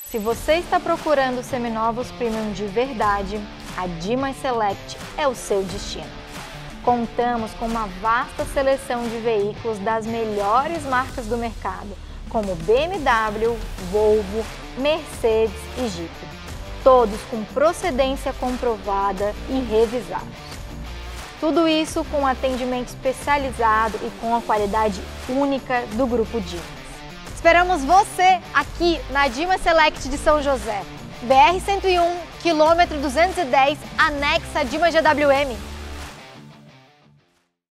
Se você está procurando seminovos premium de verdade, a Dimas Select é o seu destino. Contamos com uma vasta seleção de veículos das melhores marcas do mercado, como BMW, Volvo, Mercedes e Jeep. Todos com procedência comprovada e revisados. Tudo isso com um atendimento especializado e com a qualidade única do Grupo Dimas. Esperamos você aqui na Dimas Select de São José, BR-101, quilômetro 210, anexa a Dimas GWM.